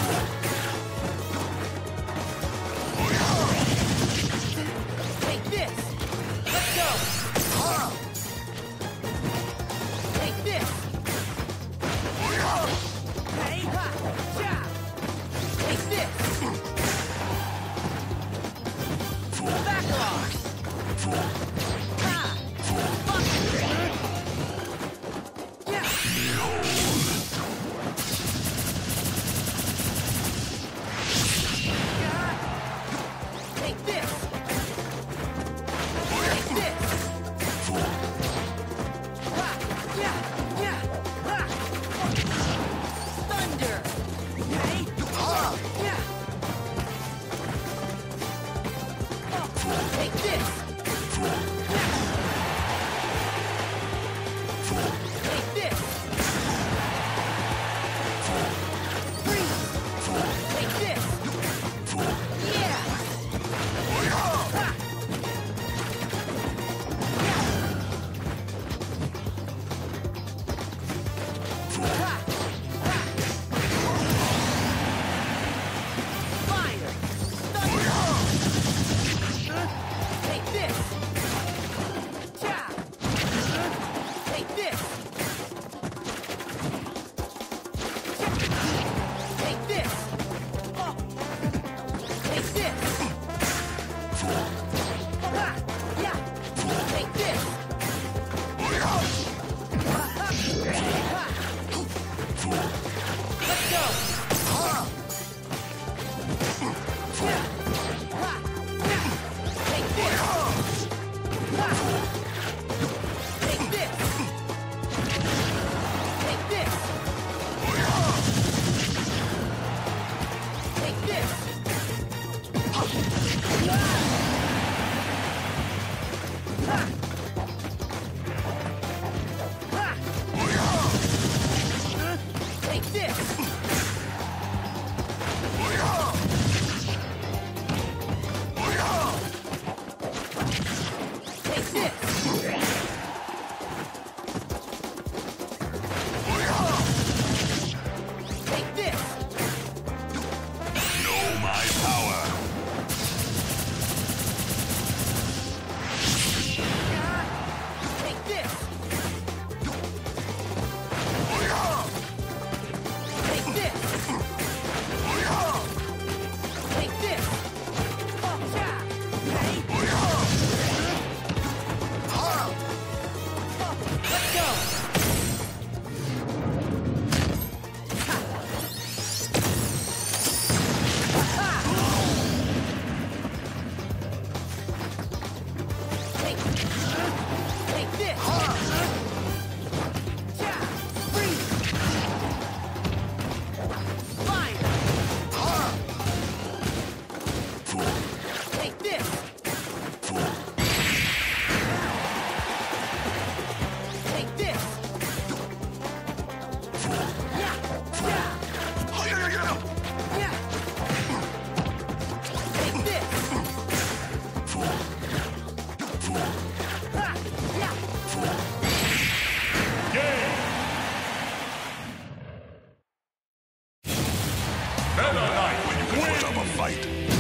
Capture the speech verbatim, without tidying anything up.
Take this! Let's go! Take this! Hey, ha! Ja! Take this! Back off! Ha! Fuck! Yeah! Take this! Take this! Ha! Yeah! Yeah! Ha! Thunder! Hey! Yeah! Take this! Yeah! Take this! Freeze! Take this! Yeah! Ha! Ha! Ha! Fire! Thunder! Take this! Cha! Take this! Take this! Oh! Take this! Ha! Yeah! Take this! Ha! Ha! Let's go! Yeah! Ha! Yeah! Take this! Ha! Take this! Take this! Take this! Ha! Ha! Ha! Take this! Take this! Take this! Know my power. Take this! Take this! Take this! Oh, yeah! Hey! Let's go! Ha! Ha! Take, take this! Ja! Freeze! Fire! Take this! Take this! Yeah! Yeah! Yeah! Take this! Ha! Yeah! Meta Knight wins. Put up a fight.